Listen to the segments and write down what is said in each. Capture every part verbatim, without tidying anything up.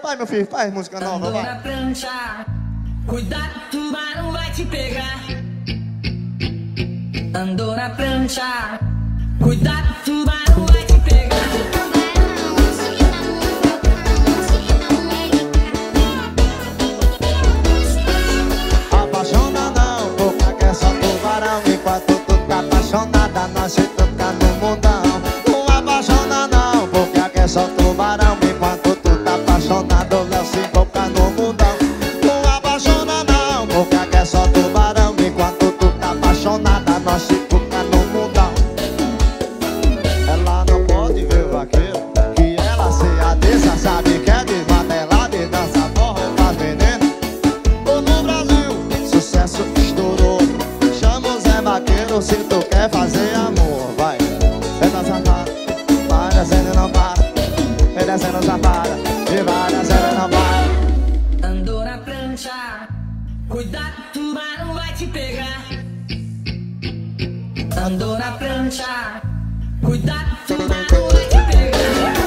Vai, meu filho, faz música nova, vai. Na prancha, cuidado, tubarão vai te pegar. Andou na prancha, cuidado, tubarão vai te pegar. Apaixona não, boca que é só tubarão. Enquanto tu tá apaixonada, nós se toca no mundão. Não apaixona não, boca que é só tubarão. Enquanto tu tá apaixonado, Léo se toca no mundão. Não apaixona não, boca que é só tubarão. Enquanto tu tá apaixonada, nós se toca no mundão. Ela não pode ver o vaqueiro, que ela se adeça, sabe que é desmantelada e dança forró, faz veneno. No Brasil, sucesso estourou. Chama o Zé Vaqueiro se tu quer fazer amor. Vai, é da safada, vai descendo e não para. Vai descendo safada, e vai descendo e não para. Andou na prancha, cuidado, tubarão vai te pegar. Andou na prancha, cuidado, tubarão vai te pegar.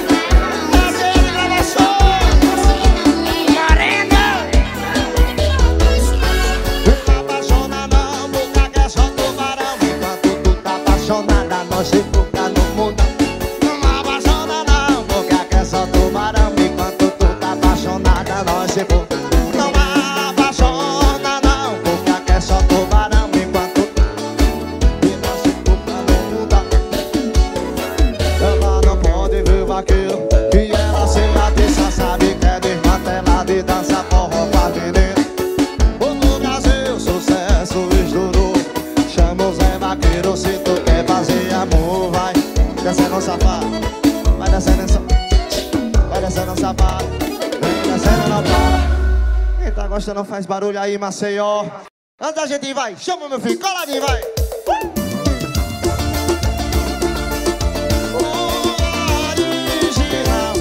Nós se foca no mundo. Não apaixona não, boca que é só tubarão. Enquanto tu tá apaixonada, nós se foca. Não apaixona não, boca que é só tubarão. Enquanto e nós se foca no mundo. Ela não pode ver o vaqueiro, que ela se atiça, sabe que é desmantelada e dança forró pra vender. No Brasil, sucesso estourou. Chama o Zé Vaqueiro se tu quer fazer amor. Vai descendo o safado, vai descendo o vai descendo o safado, vem descendo não para. Quem tá gostando faz barulho aí, Maceió. Antes da gente ir, vai, chama meu filho, coladinho, vai. Original.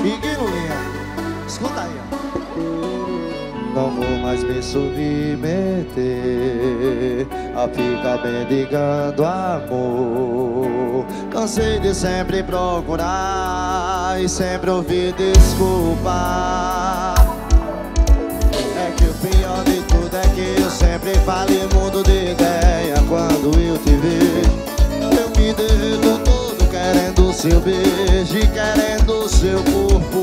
Iguinulinha, escuta aí, ó. Não vou mais me submeter a ficar mendigando amor. Cansei de sempre procurar e sempre ouvir desculpa. É que o pior de tudo é que eu sempre falei mundo de ideia. Quando eu te vejo, eu me derreto todo querendo seu beijo e querendo seu corpo.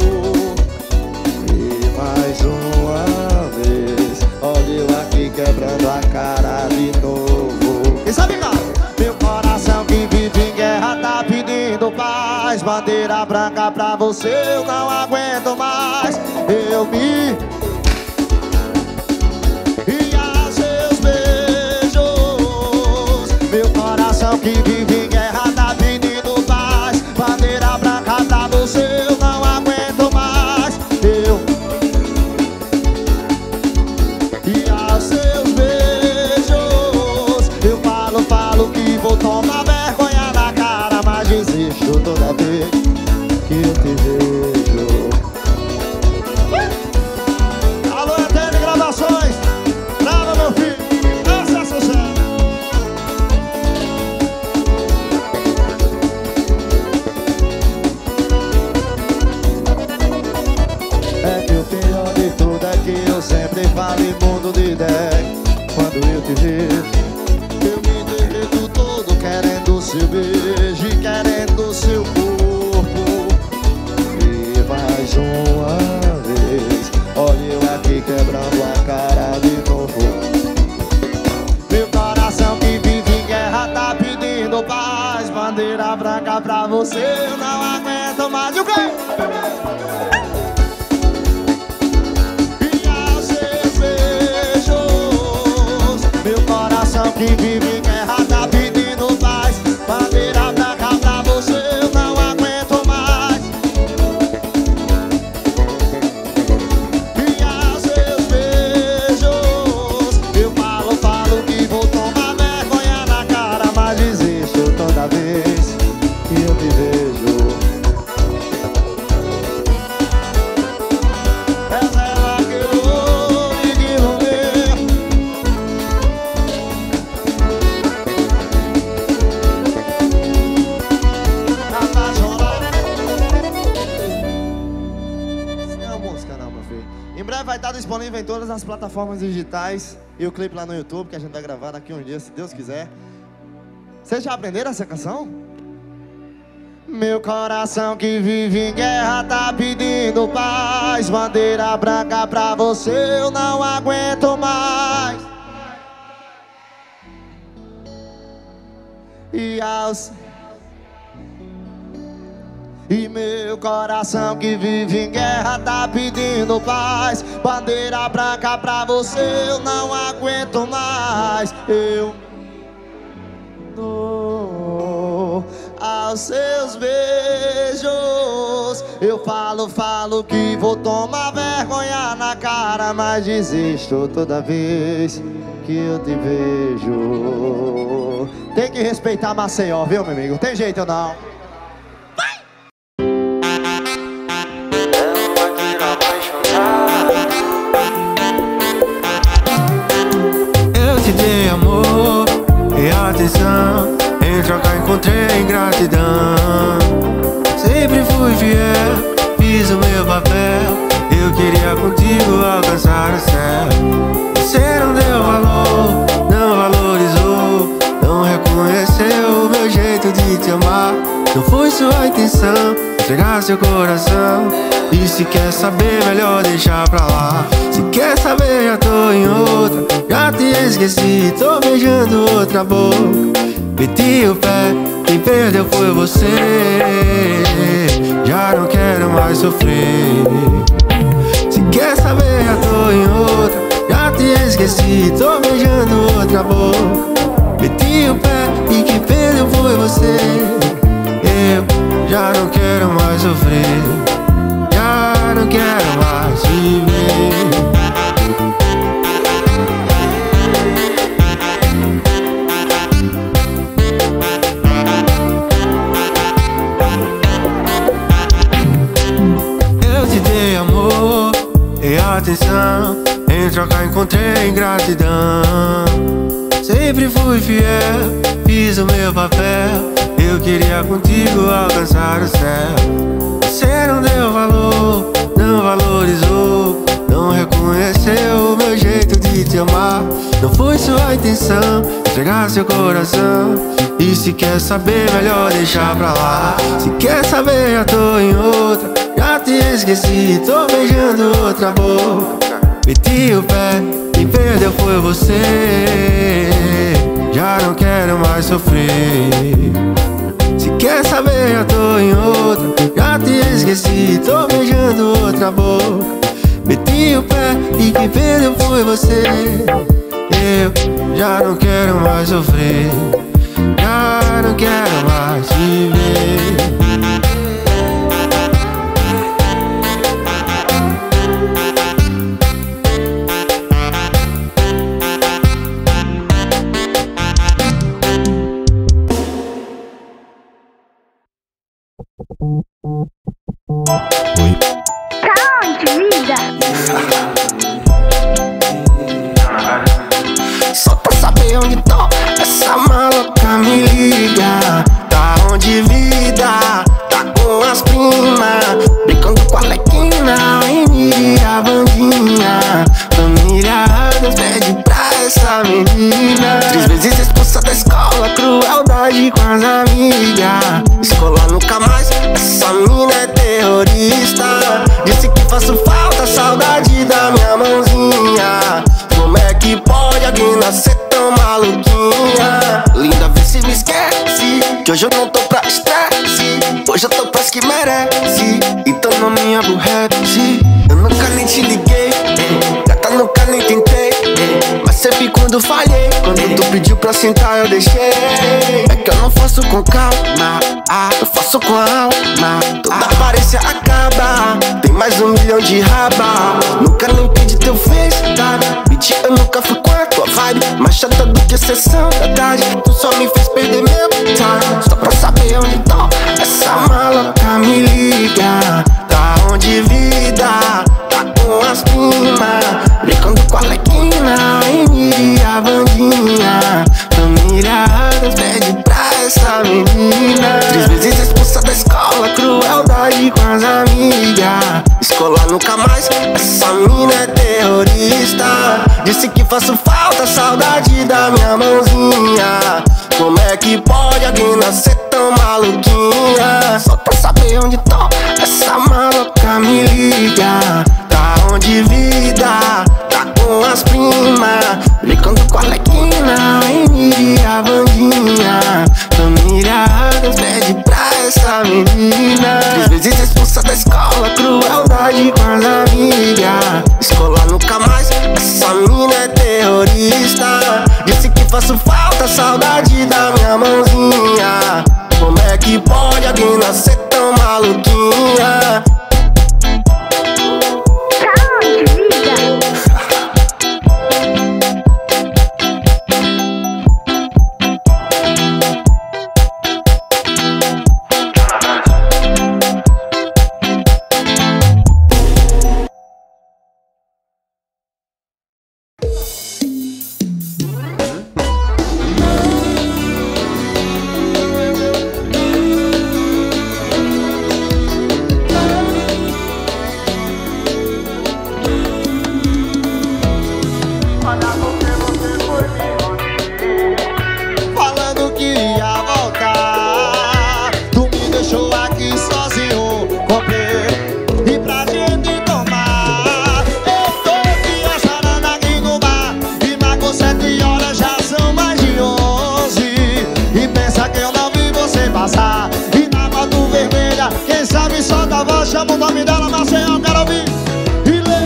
E mais uma vez, olha eu aqui quebrando a cara de novo. E sabe, cara? Meu coração que vive em guerra tá pedindo paz. Bandeira branca pra você, eu não aguento mais. Eu me... E a seus beijos. Meu coração que vive em guerra tá pedindo paz. Bandeira branca pra você, eu não aguento mais. Eu... E a seus beijos. Eu falo, falo que vou tomar vergonha na cara, mas desisto toda vez que eu te vejo. Alô, Eterno Gravações, grava meu filho, esse é sucesso. É que o pior de tudo é que eu sempre falo em mundo de ideia. Quando eu te vejo, eu me derreto todo querendo seu beijo e querendo seu corpo. E mais uma vez, olha eu aqui quebrando a cara de novo. Meu coração que vive em guerra tá pedindo paz. Bandeira branca pra você, eu não aguento mais. E o quê? E aos seus beijos. Meu coração que vive em guerra tá pedindo paz. Bandeira branca pra você, eu não aguento mais. E aos seus beijos. Eu falo, falo que vou tomar vergonha na cara, mas desisto toda vez que eu te vejo. Essa é a que eu vou me devolver. Apaixonado. Isso não é uma música não, meu filho. Em breve vai estar disponível em todas as plataformas digitais. E o clipe lá no YouTube, que a gente vai gravar daqui uns dias, se Deus quiser. Vocês já aprenderam essa canção? Meu coração que vive em guerra tá pedindo paz. Bandeira branca pra você, eu não aguento mais. E aos... E meu coração que vive em guerra tá pedindo paz. Bandeira branca pra você, eu não aguento mais. Eu dou aos seus beijos. Eu falo, falo que vou tomar vergonha na cara, mas desisto toda vez que eu te vejo. Tem que respeitar Maceió, viu, meu amigo? Tem jeito não. Eu te dei amor e atenção, em troca encontrei ingratidão. Sempre fui fiel, fiz o meu papel. Eu queria contigo alcançar o céu. Você não deu valor, não valorizou, não reconheceu o meu jeito de te amar. Não foi sua intenção entregar seu coração. E se quer saber, melhor deixar pra lá. Se quer saber, já tô em outra, já te esqueci, tô beijando outra boca. Meti o pé, quem perdeu foi você. Já não quero mais sofrer. Se quer saber, já tô em outra, já te esqueci, tô beijando outra boca. Meti o pé e quem perdeu foi você. Eu já não quero mais sofrer, já não quero mais te ver. atenção, em troca encontrei ingratidão. Sempre fui fiel, fiz o meu papel. Eu queria contigo alcançar o céu. Você não deu valor, não valorizou, não reconheceu o meu jeito de te amar. Não foi sua intenção entregar seu coração. E se quer saber, melhor deixar pra lá. Se quer saber, já tô em outra, já te esqueci, tô beijando outra boca. Meti o pé, quem perdeu foi você. Já não quero mais sofrer. Se quer saber, já tô em outra, já te esqueci, tô beijando outra boca. Meti o pé e quem perdeu foi você. Eu já não quero mais sofrer, já não quero mais te ver. Oi. Count, vida. Só pra saber onde tô, essa maluca me liga. Tá onde vida, tá com as primas, brincando com a Lequina, Emília e a Vandinha. Família Adams pede pra essa menina. Três vezes expulsa da escola, crueldade com as amigas. Escola nunca mais, essa mina é terrorista. Disse que faço falta, saudade da minha mãozinha. Como é que pode alguém nascer tão maluquinha? Linda, vê se me esquece, que hoje eu não tô pra estresse. Hoje eu tô pras que merece, então não me aborrece. Eu nunca nem te liguei, gata, nunca nem tentei, mas sempre quando falhei, quando tu pediu pra sentar eu deixei. É que eu não faço com calma, eu faço com a alma. Toda aparência acaba, tem mais um milhão de raba. Nunca nem pedi teu FaceTime, bitch, eu nunca fui com a tua vibe. Mais chata do que sessão da tarde, tu só me fez perder meu time. Só pra saber onde tô, essa maluca me liga. Tá onde vida, tá com as primas, brincando com a Lequina, Emília e a Vandinha. Família Adams pede pra essa menina. Três vezes expulsa da escola, crueldade com as amigas. Escola nunca mais, essa mina é terrorista. Disse que faço falta, saudade da minha mãozinha. Como é que pode alguém nascer tão maluquinha? Só pra saber onde tô, essa maluca me liga. Tá onde vida, tá com as primas, brincando com a Lequina, Emília e a Vandinha. Família Adams pede pra essa menina. Três vezes expulsa da escola, crueldade com as amigas. Escola nunca mais, essa mina é terrorista. Disse que faço falta, saudade da minha mãozinha. Como é que pode alguém nascer tão maluquinha? Count, vida. Falando que ia voltar, tu me deixou aqui sozinho, comprei e pra gente tomar. Eu tô aqui chorando aqui no bar, e marcou sete horas, já são mais de onze. E pensa que eu não vi você passar, e na moto vermelha, quem sabe só da voz, chama o nome dela, mas sem eu quero ouvir. E lê.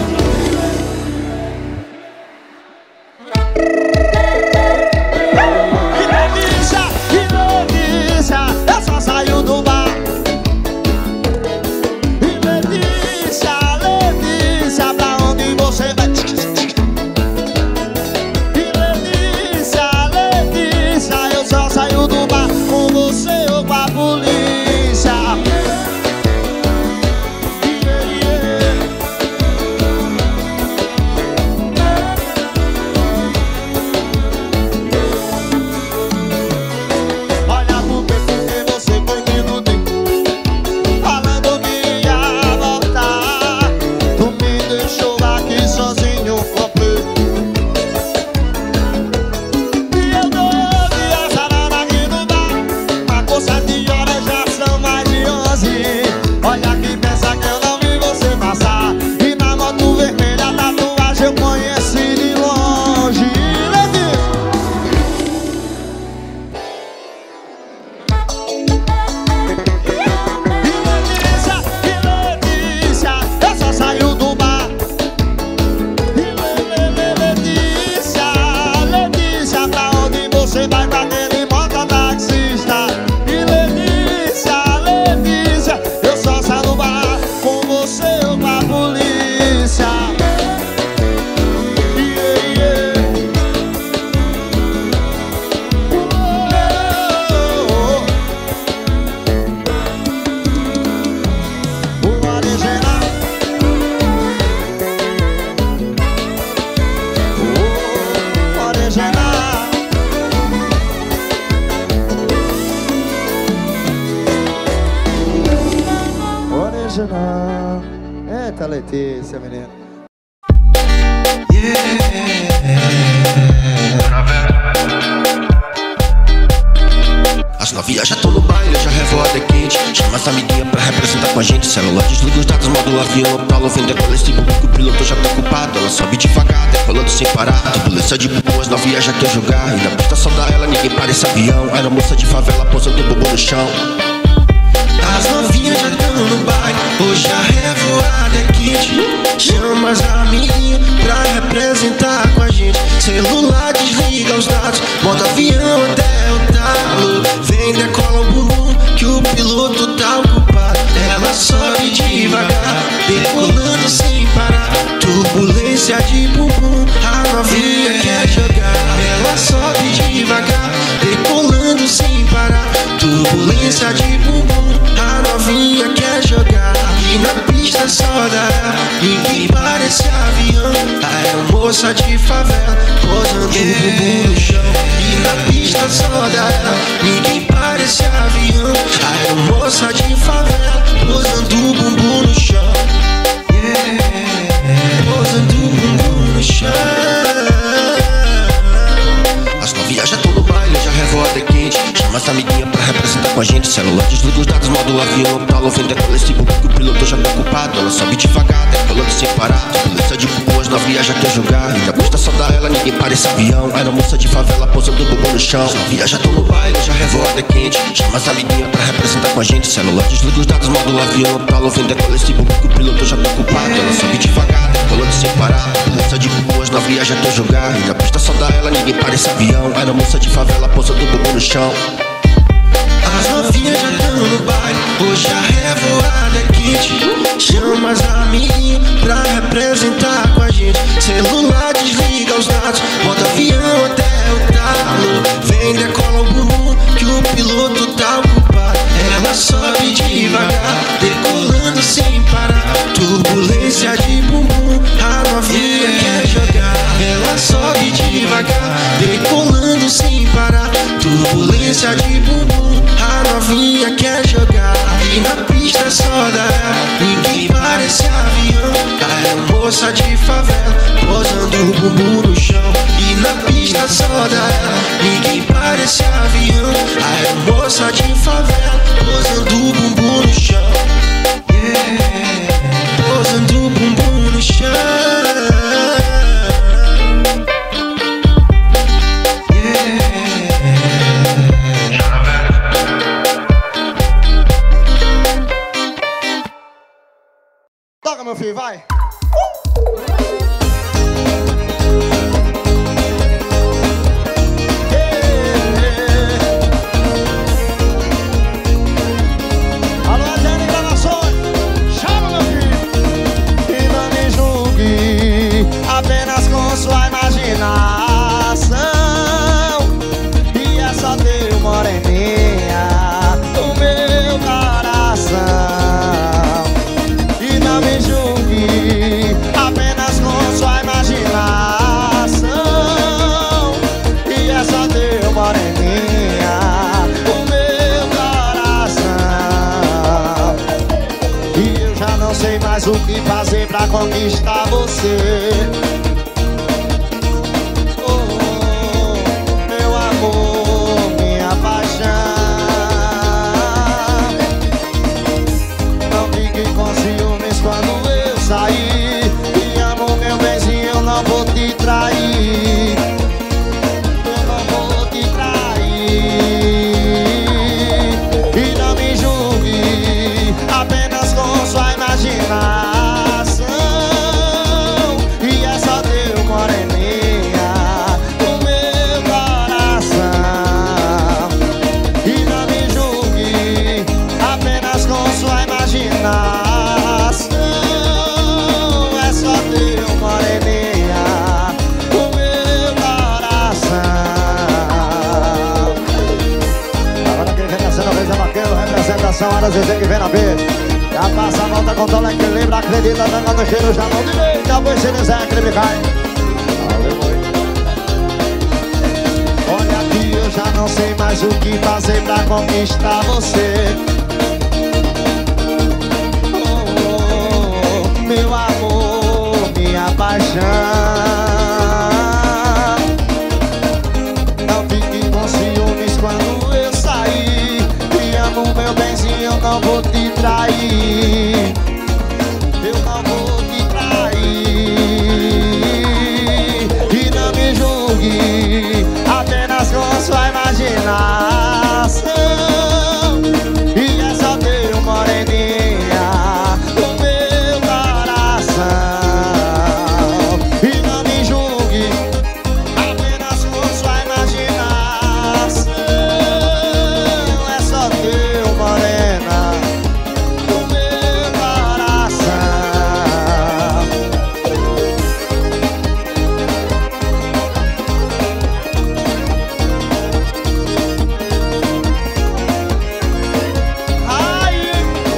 Eu só saio do bar. E Letícia, Letícia, pra onde você vai? E Letícia, Letícia, eu só saio do bar com você ou com a polícia. Yeah, yeah. eu com a polícia. Yeah, yeah. Oh, oh. O original. O original. Original. Eita, Letícia, menina. As novinhas já tão no baile, já revoada é quente. Chama as amiguinhas pra representar com a gente. Celular desliga os dados, modo avião. Paulo vem decola esse bubu, o piloto já tá ocupado. Ela sobe devagar, decolando sem parar. Turbulência de bubu, as novinhas já quer jogar. E na pista só dá ela, ninguém para esse avião. Era moça de favela, posando bubu no chão. As novinhas já tão no baile, hoje a revoada é quente. Chama as amiguinhas pra representar com a gente. Celular desliga os dados, modo avião até o talo. Vem, decola o bumbum, que o piloto tá ocupado. Ela sobe devagar, decolando sem parar. Turbulência de bumbum, a novinha quer jogar. Ela sobe devagar, decolando sem parar. Turbulência de bumbum, a novinha quer jogar. E na pista só dá, ninguém parece avião. A aeromoça de favela, posando o bumbum no chão. E na pista só dá, ninguém parece avião. A aeromoça de favela, posando o bumbum no chão. Yeah, posando o bumbum no chão. As novinhas já tão no baile, já revoada é quente. Chama as amiguinhas pra representar com a gente. Celular desliga os dados, modo avião. Paulo vem decola esse bubu, que o piloto já tá ocupado. Ela sobe devagar, decolando sem parar. Polícia de bubu, as novinhas já quer jogar. E na pista só dá ela, ninguém para esse avião. Era moça de favela, posando o bubu no chão. As novinhas já tão no baile, já revoada é quente. Chama as amiguinhas pra representar com a gente. Celular desliga os dados, modo avião. Paulo vem decola esse bubu, que o piloto já tá ocupado. Ela sobe devagar, decolando sem parar. Polícia de bubu, as novinhas já quer jogar. E na pista só dá ela, ninguém para esse avião. Era moça de favela, posando o bubu no chão. As novinhas já tão no baile, hoje a revoada é quente. Chama as amiguinhas pra representar com a gente. Celular desliga os dados, bota avião até o talo. Vem, decola o bumbum, que o piloto tá ocupado. Ela sobe devagar, decolando sem parar. Turbulência de bumbum, a novinha quer jogar. Ela sobe devagar, decolando sem parar. Turbulência de bumbum, a novinha quer jogar. E na pista só dá, ninguém parece avião. A aeromoça de favela, posando o bumbum no chão. E na pista só dá, ninguém parece avião. A aeromoça de favela, posando o bumbum no chão. Yeah, posando o bumbum no chão. Toca, meu filho, vai! Alô, Adriane Gravações, chama, meu filho! E não me julgue apenas com sua imaginação. E é só teu moreninha no meu coração. Não me julgue apenas com sua imaginação. E é só teu moreninha o meu coração. E eu já não sei mais o que fazer pra conquistar você. Oh, meu amor, minha paixão. Não fique com ciúmes quando eu sair. Me amo, meu benzinho, eu não vou te trair. Eu não vou te trair. E não me julgue apenas com sua imaginação. E é só teu moreninha o meu coração. E não me julgue apenas com sua imaginação. São horas vezes que vem na vez. Já passa a volta com todo equilíbrio. Acredita, tangando os tiros da mão direita. Pois se dizer que ele cai. Olha aqui, eu já não sei mais o que fazer pra conquistar você. Oh, oh, meu amor, minha paixão. Não fique com ciúmes quando eu sair. Te amo, meu benzinho, eu não vou te trair. Eu não vou te trair. E não me julgue apenas com sua imaginação. E é só teu moreninha no meu coração. E não me julgue apenas com sua imaginação. É só teu morena no meu coração. Ai.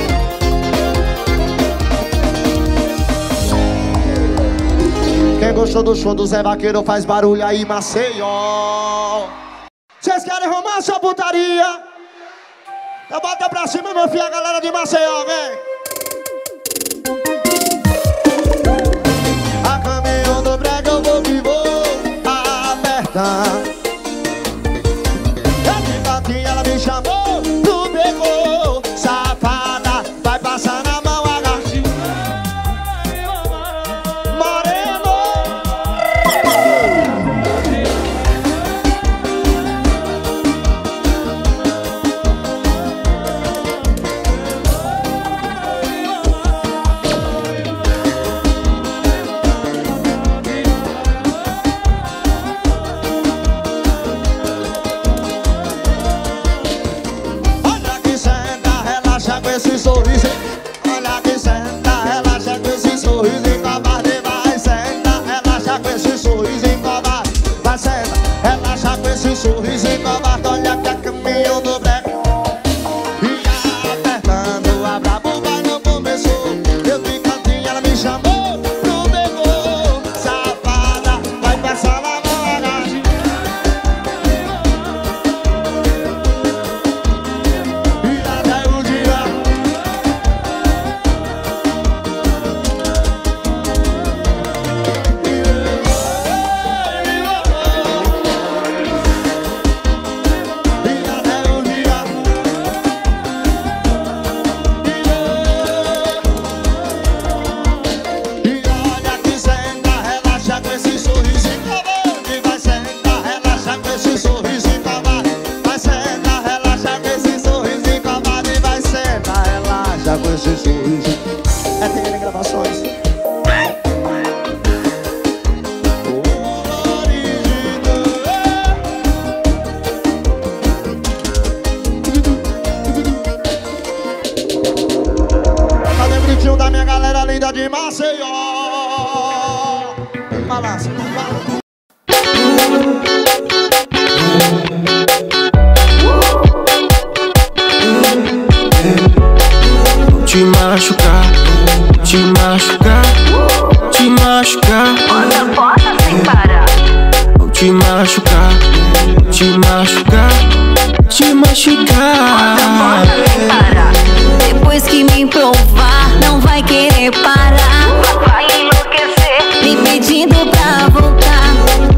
Quem gostou do show do Zé Vaqueiro faz barulho aí, Maceió. Vocês querem romance ou putaria? Então bota pra cima, meu filho, a galera de Maceió, vem. A caminho do brega eu vou que vou apertar. De cantinho ela me chamou pro beco. Safada, vai passar na mão a gatinha. Moreno. Olha que senta, relaxa com esse sorriso. Olha que senta, relaxa com esse sorriso em covarde. Vai, senta, relaxa com esse sorriso em covarde. Vai, senta, relaxa com esse sorriso em covarde. Olha que é caminho do breque. E apertando a brabo, vai, não começou. Eu de cantinho, ela me chamou pro beco. Safada, vai passar na mão a gatinha. E até o dia. E até o dia. E olha que senta, relaxa com esse sorriso em covarde. Vai sentar, relaxa com esse sorriso em covarde. Vai sentar, relaxa com esse sorriso em covarde. Vai sentar, relaxa com esse sorriso. É T N Gravações. Cadê o gritinho da minha galera linda de Maceió? Balança, balança. Te machucar, te machucar, te machucar. Bota, bota sem parar. Vou te machucar, te machucar, te machucar. Bota sem parar. Depois que me provar, não vai querer parar. Vai enlouquecer, me pedindo pra voltar.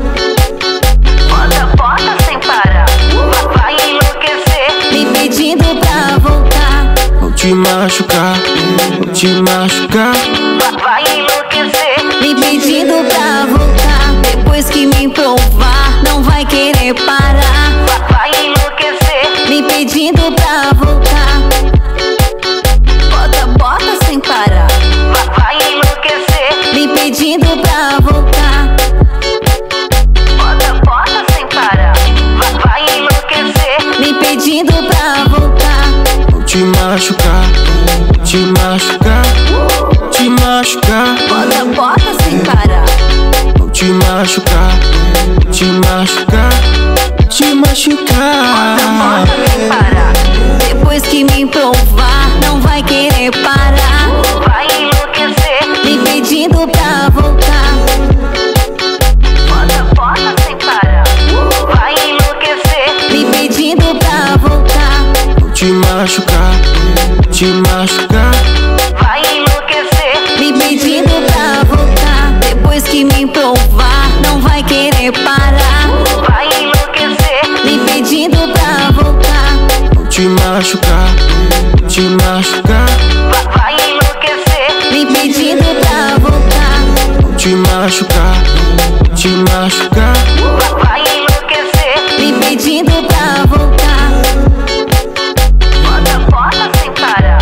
Bota, bota sem parar. Vai enlouquecer, me pedindo pra voltar. Vou te machucar, vou te machucar. Vai enlouquecer, me pedindo pra voltar. Depois que me provar, não vai querer parar. Vai enlouquecer, me pedindo pra voltar. Bota, bota sem parar. Vai enlouquecer, me pedindo pra voltar. Bota, bota sem parar. Vai enlouquecer, me pedindo pra voltar. Vou te machucar, te machucar, te machucar. Bota, bota sem parar. Vou te machucar, te machucar, te machucar. Bota, bota sem parar. Depois que me provar, não vai querer parar. Vai enlouquecer, me pedindo pra voltar. Bota, bota sem parar. Vai enlouquecer, me pedindo pra voltar. Vou te machucar, te machucar. Vai enlouquecer, me pedindo pra voltar. Depois que me provar, não vai querer parar. Vai enlouquecer, me pedindo pra voltar. Vou te machucar, te machucar. Vai enlouquecer, me pedindo pra voltar. Vou te machucar, te machucar. Vai enlouquecer, me pedindo pra voltar. Bota, bota sem parar.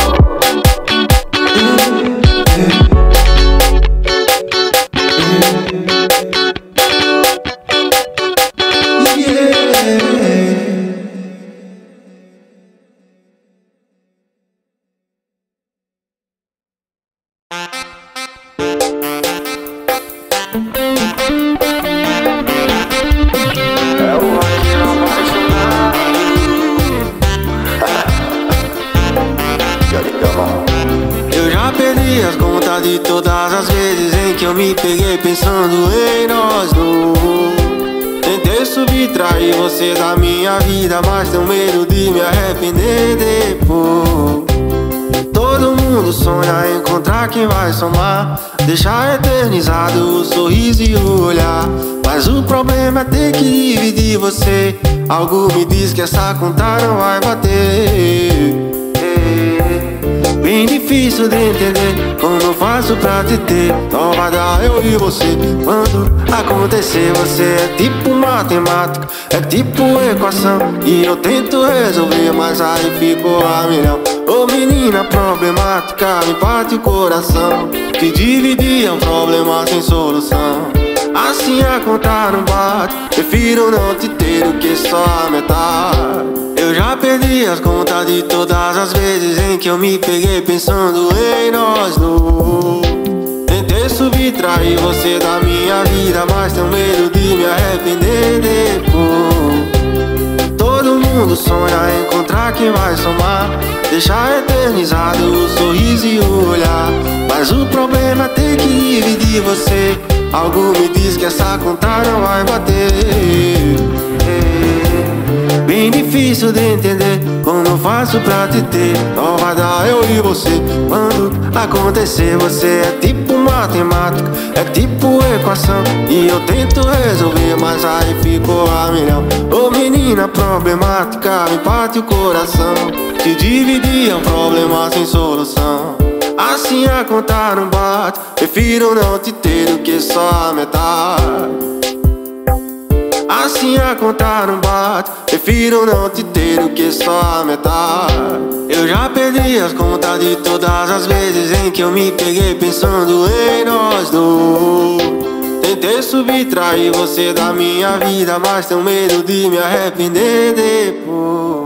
Eu já perdi as contas de todas as vezes em que eu me peguei pensando em nós dois. Tentei subtrair você da minha vida, mas tenho medo de me arrepender depois. Todo mundo sonha em encontrar quem vai somar, deixar eternizado o sorriso e o olhar. Mas o problema é ter que dividir você. Algo me diz que essa conta não vai bater. Bem difícil de entender como eu faço pra te ter. Não vai dar eu e você. Quando acontecer, você é tipo matemática, é tipo equação, e eu tento resolver, mas aí ficou a milhão. Ô menina problemática, me parte o coração. Que dividir é um problema sem solução. Assim a conta não bate, prefiro não te ter do que só a metade. Eu já perdi as contas de todas as vezes em que eu me peguei pensando em nós dois. Tentei subtrair você da minha vida, mas tenho medo de me arrepender depois. Todo mundo sonha em encontrar quem vai somar, deixar eternizado o sorriso e o olhar. Mas o problema é ter que dividir você. Algo me diz que essa conta não vai bater. Bem difícil de entender como eu faço pra te ter. Não vai dar eu e você. Quando acontecer, você é tipo matemática, é tipo equação, e eu tento resolver, mas aí ficou a milhão. Ô menina problemática, me parte o coração. Te dividir é um problema sem solução. Assim a conta não bate, prefiro não te ter do que só a metade. Assim a conta não bate, prefiro não te ter do que só a metade. Eu já perdi as contas de todas as vezes em que eu me peguei pensando em nós dois. Tentei subtrair você da minha vida, mas tenho medo de me arrepender depois.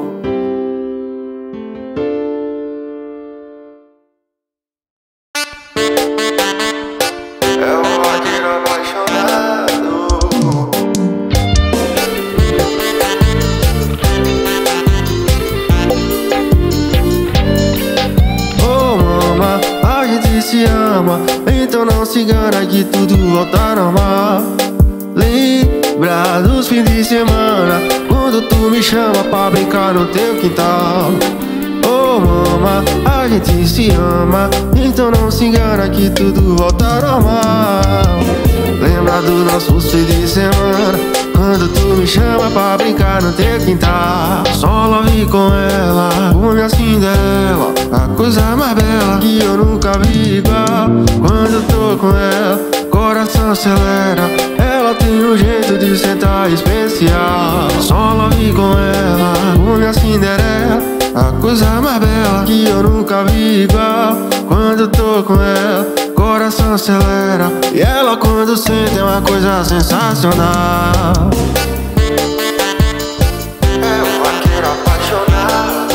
Se ama, então não se engana que tudo volta normal. Lembra dos fins de semana, quando tu me chama pra brincar no teu quintal. Oh mama, a gente se ama, então não se engana que tudo volta normal. Lembra dos nossos fins de semana, quando tu me chama pra brincar no teu quintal. Só love com ela, como minha Cinderela, a coisa mais bela que eu nunca vi igual. Quando eu tô com ela, coração acelera. Ela tem um jeito de sentar especial. Só love com ela, como minha Cinderela, a coisa mais bela que eu nunca vi igual. Quando eu tô com ela, coração acelera. E ela quando sente é uma coisa sensacional. É um vaqueiro apaixonado.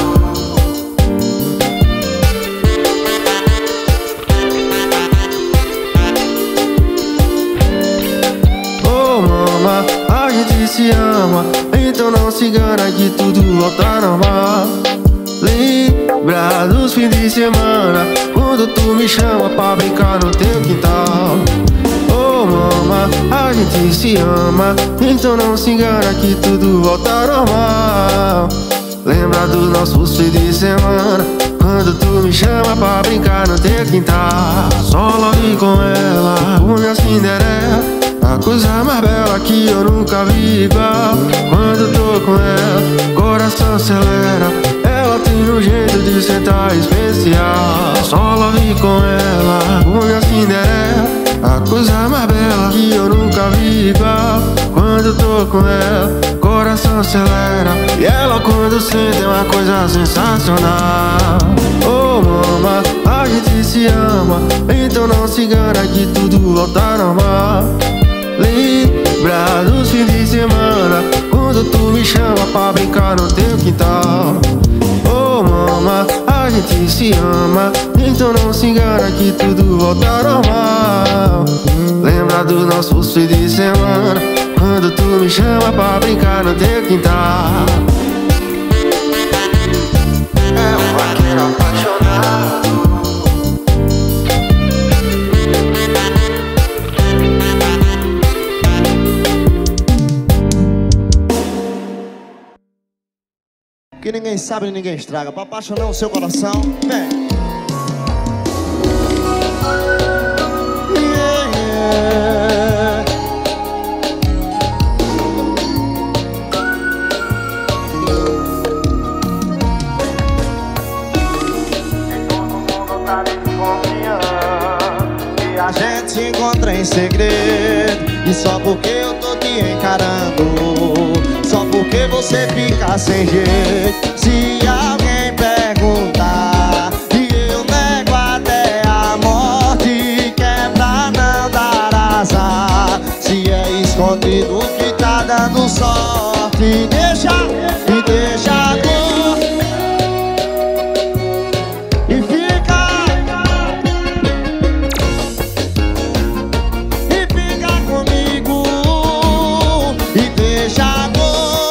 Oh mama, a gente gente se ama, então não se engana que tudo volta normal. Lembra dos fins de semana, quando tu me chama pra brincar no teu quintal. Oh mama, a gente se ama, então não se engana que tudo volta normal. Lembra dos nossos fins de semana, quando tu me chama pra brincar no teu quintal. Só love com ela, como minha Cinderela, a coisa mais bela que eu nunca vi igual. Quando tô com ela, coração acelera, ela tem um jeito de sentar especial. Só love com ela, como minha Cinderela, a coisa mais bela que eu nunca vi igual. Quando tô com ela, coração acelera, e ela quando sente é uma coisa sensacional. Oh mama, a gente se ama, então não se engana que tudo volta normal. Lembra dos fins de semana, quando tu me chama pra brincar no teu quintal. Oh mama, a gente se ama, então não se engana que tudo volta normal. Lembra dos nossos fins de semana, quando tu me chama pra brincar no teu quintal. É um vaqueiro apaixonado. Que ninguém sabe e ninguém estraga. Pra apaixonar o seu coração, vem. Yeah, yeah. Todo mundo tá desconfiando que a gente se encontra em segredo, e só porque eu tô te encarando, só porque você fica sem jeito. Se alguém perguntar, e eu nego até a morte, que é pra não dar azar. Se é escondido que tá dando sorte, deixa, e deixa a dor, e fica, e fica comigo, e deixa a dor.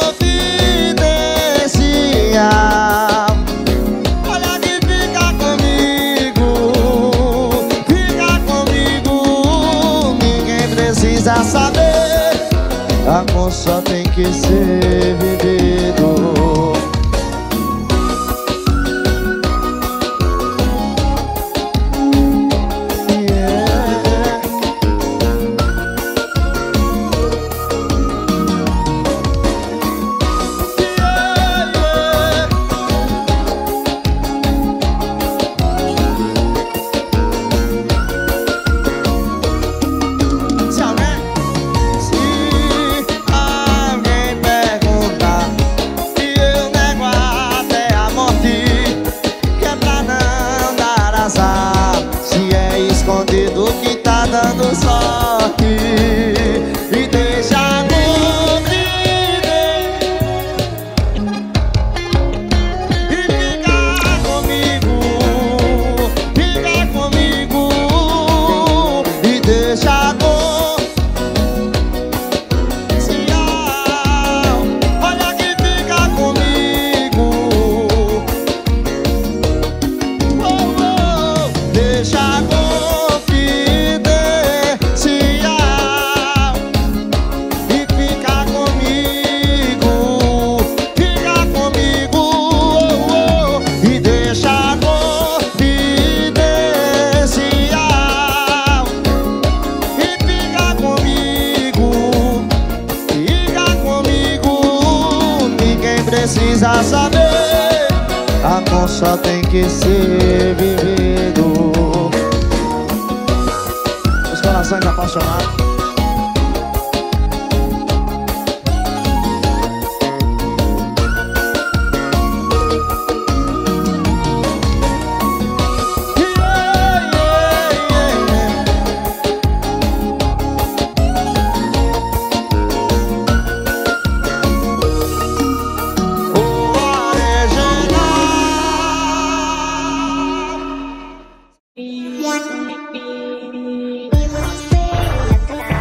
Olha que fica comigo, fica comigo. Ninguém precisa saber, amor só tem que ser vivido. Dando sorte, e deixa a dor viver, e fica comigo, fica comigo, e deixa a dor. Se há, olha que fica comigo, oh, oh, deixa a dor. Precisa saber, amor só tem que ser vivido. Os corações apaixonados. E você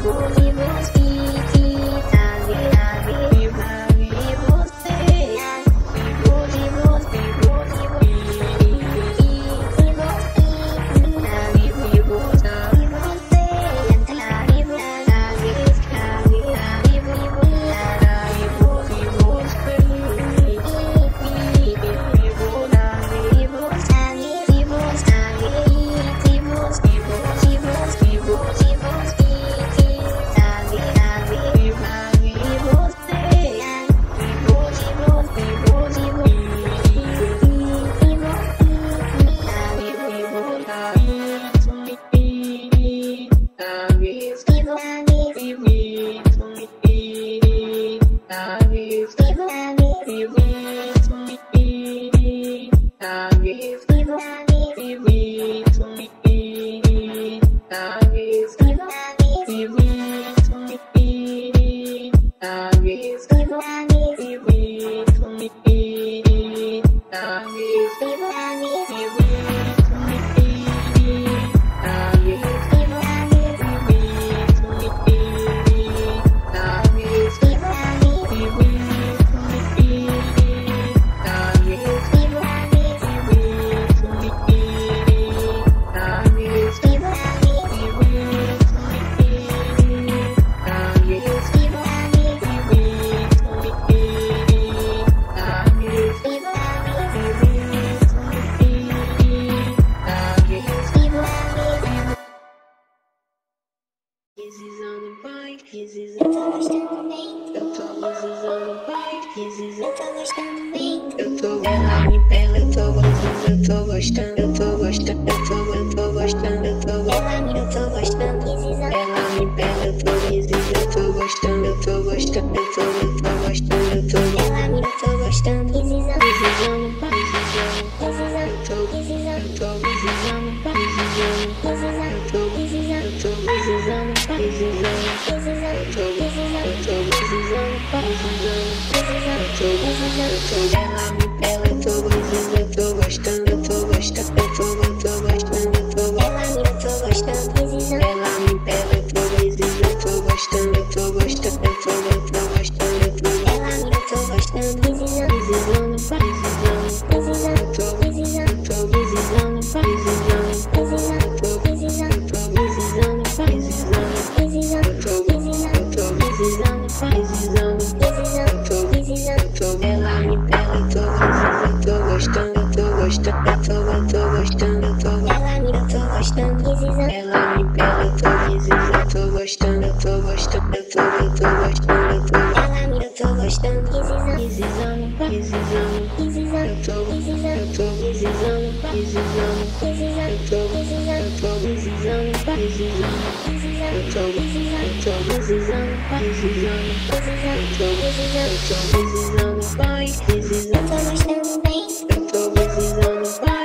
Eu tô precisando, vai.